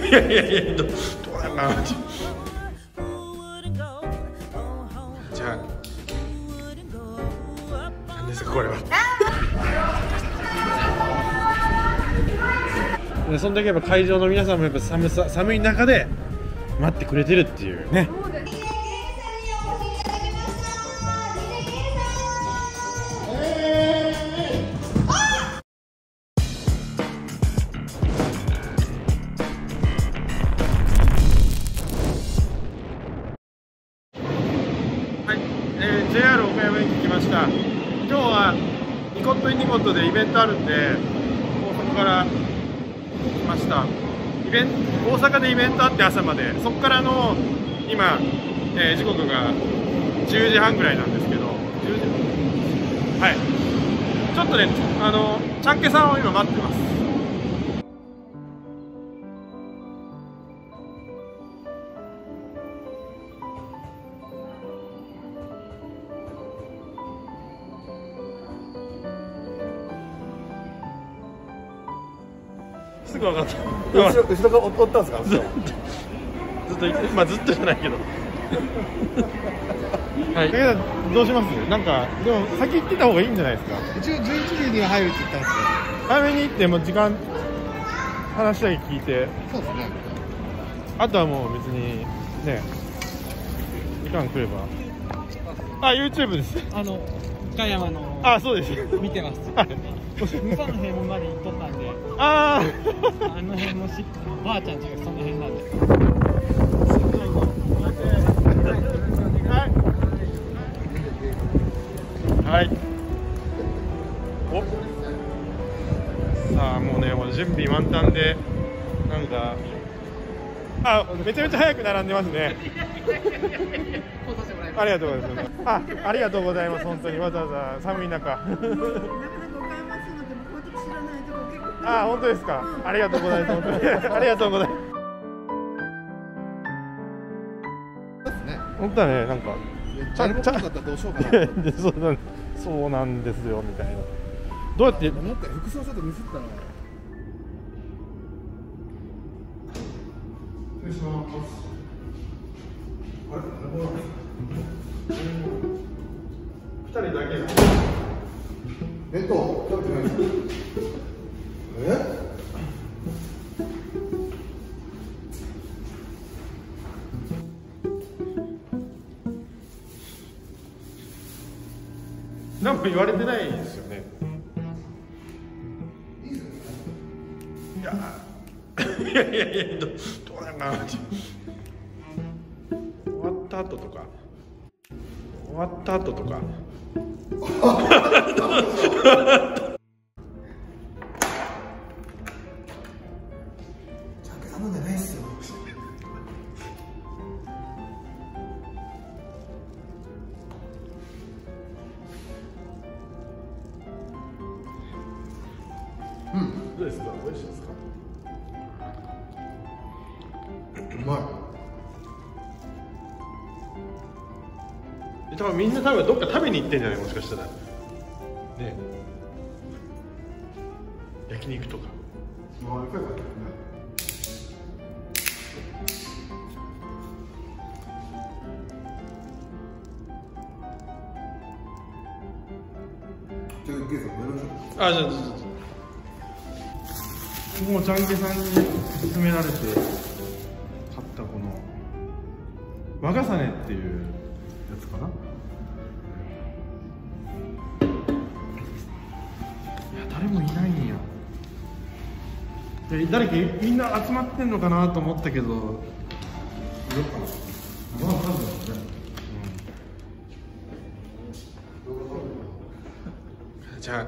いやいやいや、どうやんな。じゃあ何ですかこれは。そんだけやっぱ会場の皆さんもやっぱ寒い中で待ってくれてるっていうね。JR 岡山駅来ました。今日はニコットインニコットでイベントあるんで、大阪から来ました。大阪でイベントあって朝まで、そこからの今、時刻が10時半ぐらいなんですけど、10時はい、ちょっとね、ちゃんけさんを今待ってます。すぐ分かった。後ろがおったんですか？ずっとまあずっとじゃないけど。はい。だけどどうします？なんかでも先行ってた方がいいんじゃないですか？ 一応11時には入るって言ったんですけど。 早めに行っても時間話だけ聞いて。 そうですね。 あとはもう別にね時間来れば。あ、YouTube です。 岡山の。 あ、そうです。 見てます。武蔵の辺まで行っとったんで。 ああの辺のばあちゃんちがその辺なんで。 はい。お。さあもうね、もう準備満タンでなんかめちゃめちゃ早く並んでますね。ありがとうございます。ありがとうございます。本当にわざわざ寒い中。あ、本当ですか。ありがとうございます。本当にありがとうございます。本当はね、なんかちゃんとだったらどうしようかな。 そうなんですよみたいな。どうやって思った服装ちょっとミスったな。 失礼します。あれ、2人だけだ。 弁当食べてないですか？ 何も言われてないですよね。いやいやいや、どうやんな。終わった後とか。 頼んでないっすよ。 どうですか？美味しいですか？ うまい。 多分みんなどっか食べに行ってんじゃない？もしかしたらね、焼肉とか。あ、じゃあもうちゃんけさんに勧められて買ったこの和重ねっていうやつかな。いや、誰もいないんや。誰かみんな集まってんのかなと思ったけど、いるかな。まあ、多分ね。じゃあ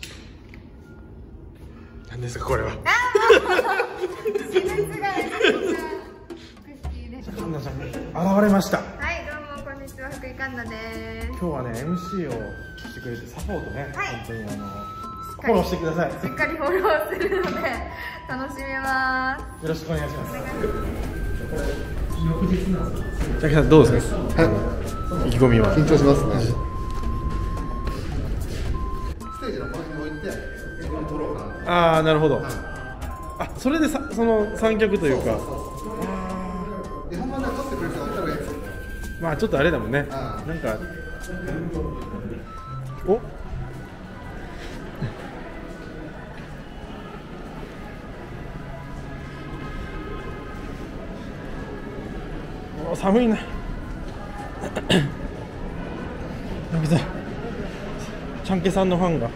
何ですかこれは。カンナちゃん現れました。 はい、どうもこんにちは、福井カンナです。 今日はね MC をしてくれてサポートね、 はい、 本当にフォローしてください。 しっかりフォローするので楽しめます。 よろしくお願いします。翌日なんですか。ジャケさんどうですか。はい、意気込みは。 緊張しますね。ステージのこの辺に置いて、撮ろうかな。 ああ、なるほど。 あ、それでその三脚というか。 でほんまに撮ってくれる人がいたらいいですよ。 まあちょっとあれだもんね。なんかお寒いな。なんかさ、ちゃんけさんのファンが。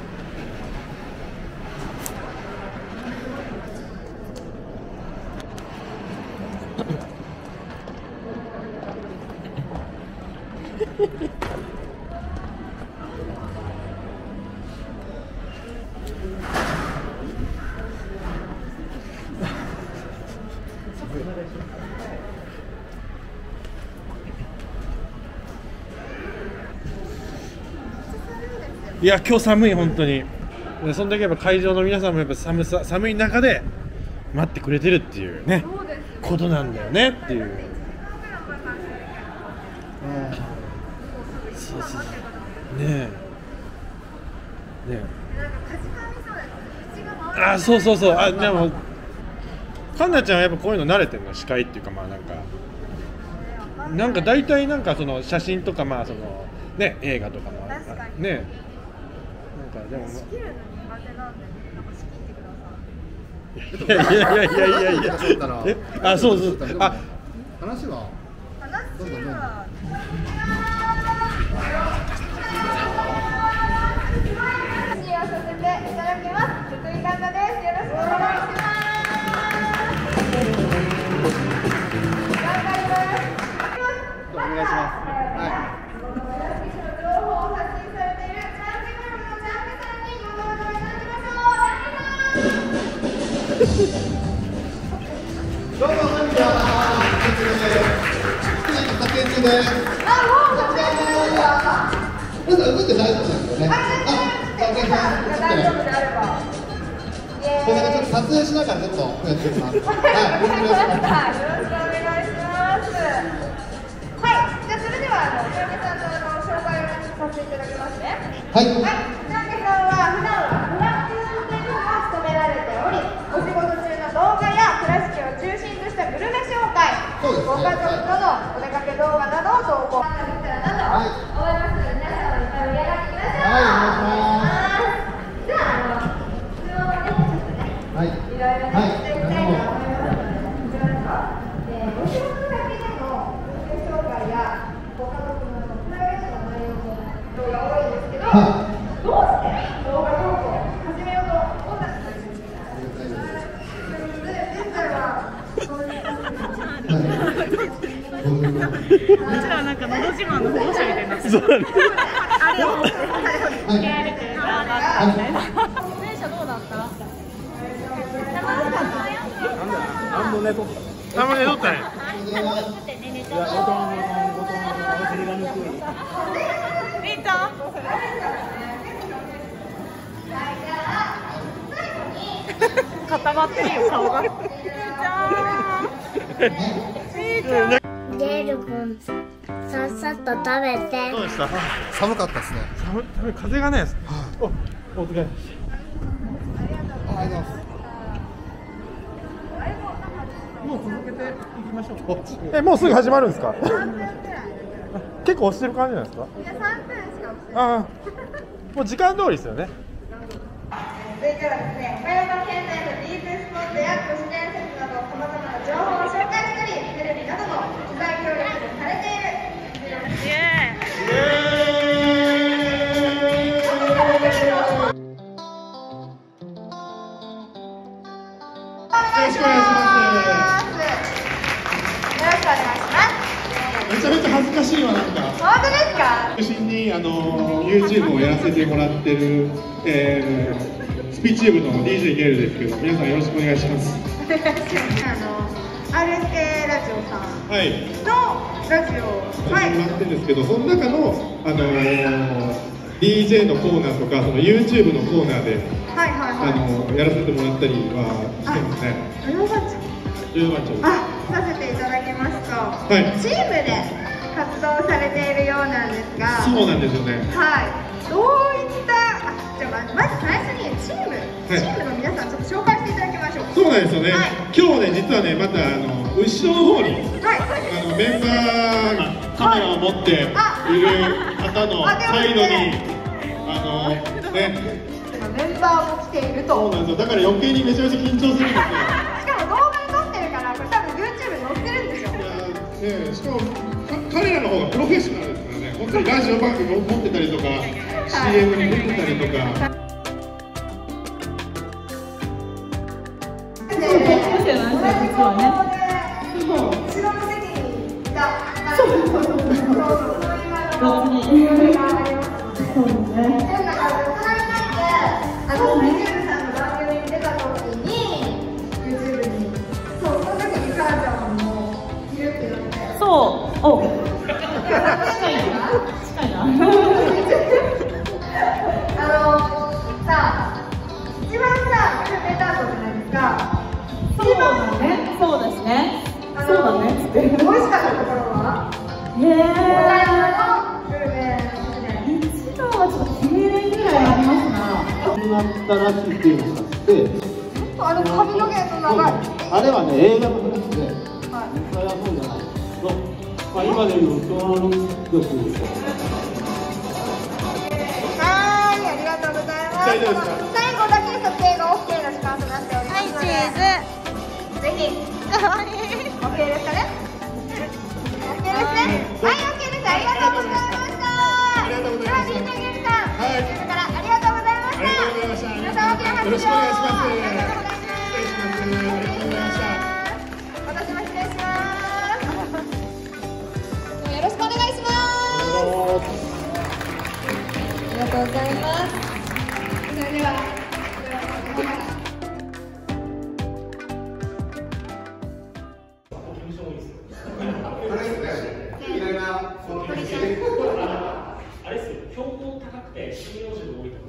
いや今日寒い本当に。そんだけやっぱ会場の皆さんもやっぱ寒い中で待ってくれてるっていうねことなんだよねっていう。そうそうねえねえ。あ、そうそうそう。あ、でもかんなちゃんはやっぱこういうの慣れてるの、司会っていうか、まあなんか大体なんかその写真とか、まあそのね映画とかもね。なんかでも仕切るの苦手なんで、なんか仕切ってください。いや。あ、そうそう。あ、 話はどんどんさせていただきます。福井神田です。よろしくお願いします。頑張ります。 お願いします。はい。 情報を発信されているチャンネルブログのチャンネルさんにご登場いただきましょう。 どうもこんにちは。福井の竹内です。 あ、もう撮影中ですか。 まず動いて大丈夫なんですよね。 大丈夫であれば。 これちょっと撮影しながらちょっとやってみます。はい、よろしくお願いします。 よろしくお願いします。はい、じゃあそれではチャンネさんの紹介をさせていただきますね。 はい。 チャンネさんは普段はフラッグ運転手を務められており、お仕事中の動画や倉敷を中心としたグルメ紹介、ご家族とのお出かけ動画などを投稿できたらなと思いますので、皆さんもいっぱい盛り上がっていきましょう。 はい、 では質問をね、ちょっとね、 はい。 いろいろねしていきたいと思いますので、こちらですか。お仕事先でのグルメ紹介やご家族のプライベートの内容の動画が多いんですけど、どうして動画投稿を始めようと思ったんですか。現在はそういううちらはなんかのど自慢の保護者みたいになってる。あれを受け入れてる側だったみたいな。出演者どうだった？ あんまね撮ったね。 みーちゃん。固まってるよ顔が。みーちゃん。みーちゃん。 ゲル君、さっさと食べて。 どうでした？ 寒かったですね。 寒い、風がね。お疲れ。 ありがとうございます。 もう続けていきましょう。もうすぐ始まるんですか？結構押してる感じなんですか？ いや、3分しか押してない。 ああ、もう時間通りですよね。 続いてはですね、岡山県内のディープスポットや都市伝説などさまざまな情報を紹介したり、テレビなどの取材協力もされているイエよろしくお願いします。 よろしくお願いします。 めちゃめちゃ恥ずかしいわ、なんか。 本当ですか？ 中心にYouTube をやらせてもらってる、スピーチューブの DJ ゲルですけど、皆さんよろしくお願いします。 RSK ラジオさんはい。 のラジオ、 やってもらってるんですけど、その中のDJ のコーナーとか、その YouTube のコーナーで、 はいはいはい。 やらせてもらったりはしてますね。 よかった。させていただきますと、 はい、 チームで活動されているようなんですが、 そうなんですよね。 はい。どういった、じゃあまず最初にチームの皆さんちょっと紹介していただきましょう。 そうななんですよね、今日ね、実はね、また後ろの方に、メンバーがカメラを持っている方のサイドに、 メンバーも来ていると。 そうなんですよ、だから余計にめちゃめちゃ緊張するんですよ。 しかも動画に撮ってるから、これ多分 YouTube に載ってるんですよ。 しかも彼らの方がプロフェッショナルですからね、本当にラジオ番組を持ってたりとか、CM に出てたりとか。 ったらしいっていうのがあって、 髪の毛の長い。 あれはね、映画の話で、実際はそうじゃないですけど、今でいう協力です。 ありがとうございます。最後だけ撮影が OK の時間となっておりますので、ぜひ OK ですかね。 OK ですね。はい、 OK です。ありがとうございました。ではみんなゲルさん、自分からありがとうございました。皆さん大きな拍手を。よろしくお願いします。ありがとうございます。私も失礼します。よろしくお願いします。ありがとうございます。それではあれですよ、標高高くて針葉樹が多いところ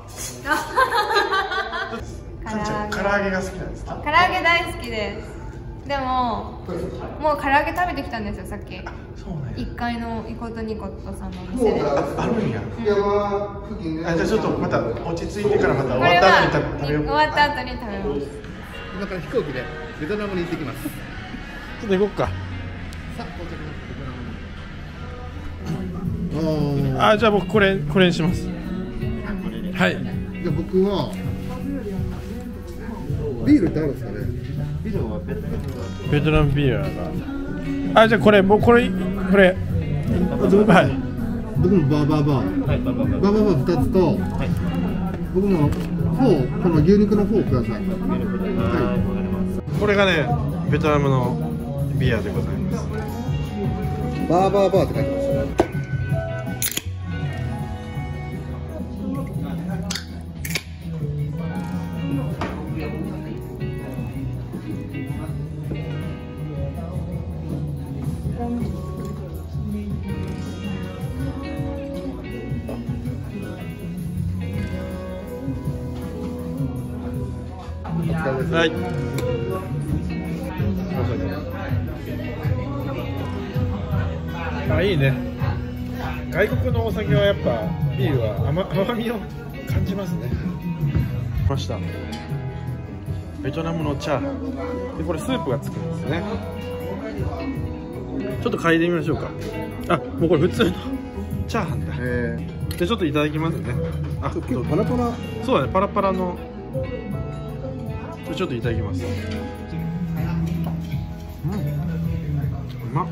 から唐揚げが好きなんですか？ 唐揚げ大好きです。でももう唐揚げ食べてきたんですよ、さっき。1階のイコトニコットさんのお店で。 あるんや。じゃあちょっとまた落ち着いてからまた終わった後に食べよう。 終わった後に食べます。 今から飛行機でベトナムに行ってきます。 ちょっと行こうか。 さあ到着です。 あ、じゃあ僕これにします。はい。 じゃあ僕はビールってあるんですかね。 ベトナムビールが。あ、じゃあこれはい。 僕もバーバーバー。バーバーバー2つと、僕もフォー、この牛肉のフォーください。 これがね、ベトナムのビアでございます。 バーバーバーって書いてます。 はい。あ、いいね。外国のお酒はやっぱビールは甘みを感じますね。来ました。ベトナムのチャーハンで、これスープがつくんですね。ちょっと嗅いでみましょうか。あ、もうこれ普通のチャーハンだ。で、ちょっといただきますね。あ、 結構パラパラ。 そうだね、パラパラの。ちょっといただきます。うまっ。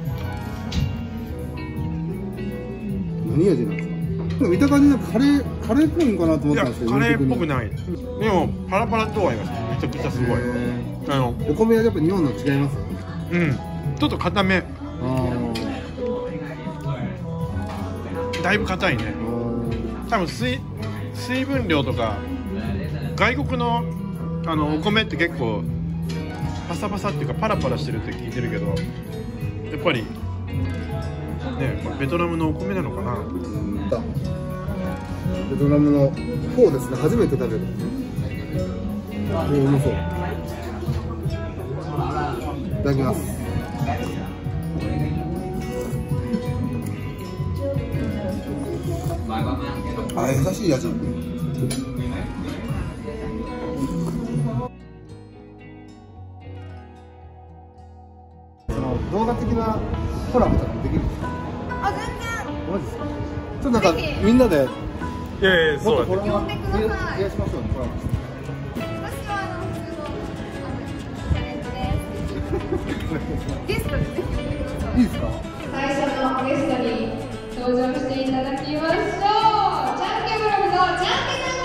何味なんですか。見た感じなんかカレーっぽいんかなと思ったんですけど。 カレーっぽくない。でもパラパラとは言います。めちゃくちゃすごい。 お米はやっぱ日本の違います。 うん。ちょっと硬め。だいぶ硬いね。多分水分量とか外国のお米って結構パサパサっていうかパラパラしてるって聞いてるけど、やっぱりね、これベトナムのお米なのかな。 ベトナムのフォーですね。初めて食べる。うまそう。いただきます。あ、優しい味。 動画的なコラボとかもできるんですか？ あ、全然。 マジですか？ちょっとなんかみんなでいやいや、そうだね。 呼んでください。 お願いしますよね、コラボして。 私は普通のタレントです。ゲストでぜひ呼んでください。 いいですか？ 最初のゲストに登場していただきましょう。チャンケブログのチャンケさんです。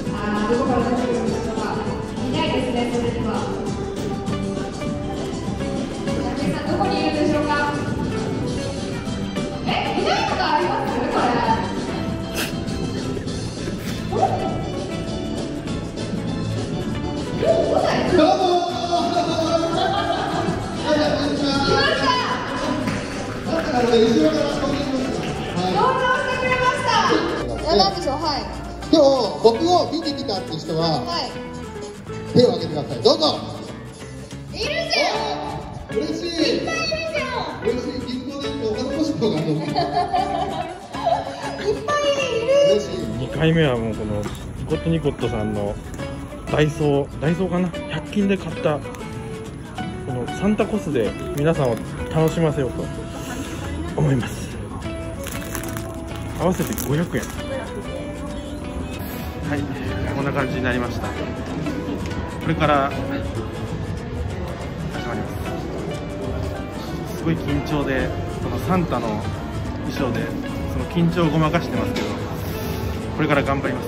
どこから出てくるんでしょうか。いないですね、それには。チャンケさん、どこにいるんでしょうか。いないのがありますこれ。 どうもなんでしょう、はい。 今日僕を見てきたって人は、手を挙げてください。どうぞ。 いるじゃん。 嬉しい。 いっぱいいるじゃん。 嬉しい。銀行でお金欲しい方があるの。 いっぱいいる。 嬉しい。 2回目はもうこのニコットニコットさんのダイソーかな、100均で買ったこのサンタコスで皆さんを楽しませようと思います。合わせて500円。はい、こんな感じになりました。これから始まります。すごい緊張で、このサンタの衣装でその緊張をごまかしてますけど、これから頑張ります。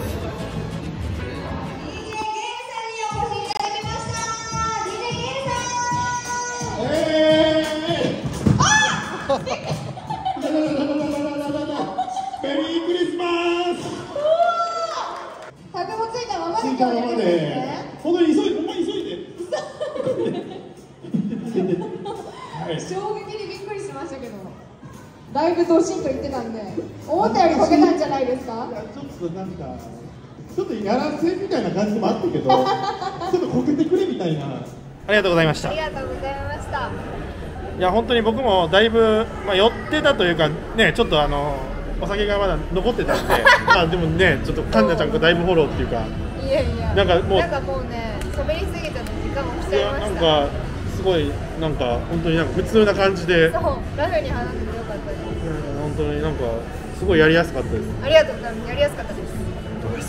メリークリスマス。 タグもついたままで今日やるんですね。 ほんとに急いで、ほんまに急いで。 衝撃にびっくりしましたけど、だいぶドシンと言ってたんで、思ったよりこけたんじゃないですか。 ちょっとなんか、ちょっとやらせみたいな感じもあったけど、ちょっとこけてくれみたいな。 ありがとうございました。 ありがとうございました。 いや本当に僕もだいぶ、寄ってたというかね、ちょっとお酒がまだ残ってたんででもね、ちょっとカンナちゃんがだいぶフォローっていうか、 いやいや、 なんかもうね、喋りすぎたの時間も来ちゃいました。 なんかすごいなんか本当になんか普通な感じで、 そう、ラフに話せてよかったです。 本当になんかすごいやりやすかったです。 ありがとうございます。やりやすかったです。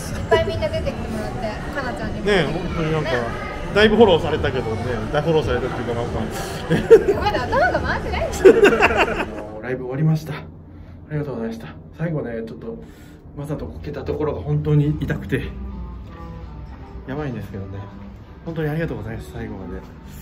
いっぱいみんな出てきてもらって、かなちゃんにもね、本当になんかだいぶフォローされたけどね、大フォローされたっていうかなんかまだ頭が回ってないですライブ終わりました。ありがとうございました。最後ね、ちょっとわざとこけたところが本当に痛くてやばいんですけどね、本当にありがとうございます。最後まで、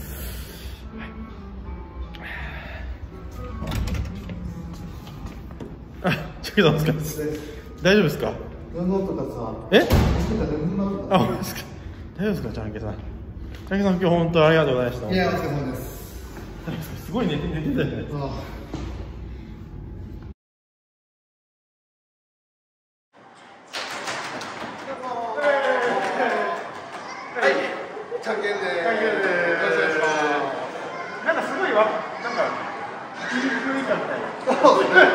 はい、チェキさんお疲れです。大丈夫ですか？え？あ、本当ですか？大丈夫ですか、チャンケさん。チャンケさん、今日本当ありがとうございました。 いや、お疲れ様です。 すごい寝てたじゃないですか。 チャンケンでーす。 なんかすごいなんかいい雰囲気みたいな。 そうですね。はい。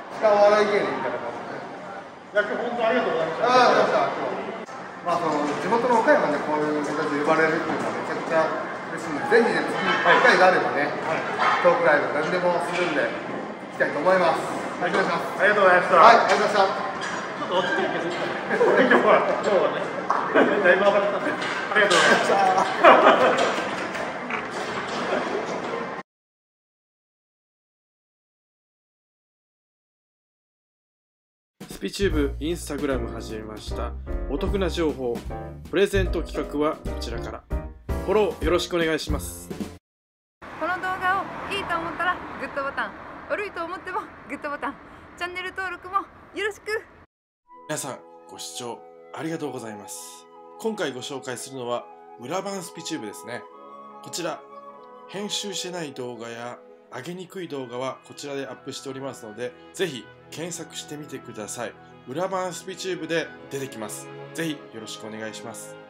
しかも笑い芸人みたいな感じで。 いや、今日本当ありがとうございました。 ああ、ありがとうございました。その地元の岡山でこういう形で呼ばれるっていうのはめちゃくちゃ嬉しいので、ぜひね、次機会があればね、トークライブ何でもするんで、行きたいと思います。よろしくお願いします。 ありがとうございました。 はい、ありがとうございました。 ちょっと落ちてるけど、今日はね、だいぶ暴れたんで、ありがとうございました。スピチューブインスタグラム始めました。お得な情報、プレゼント企画はこちらから。フォローよろしくお願いします。 この動画をいいと思ったらグッドボタン、悪いと思ってもグッドボタン、チャンネル登録もよろしく。 皆さんご視聴ありがとうございます。今回ご紹介するのは裏版スピチューブですね。こちら編集してない動画や上げにくい動画はこちらでアップしておりますので、ぜひ検索してみてください。裏版スピチューブで出てきます。ぜひよろしくお願いします。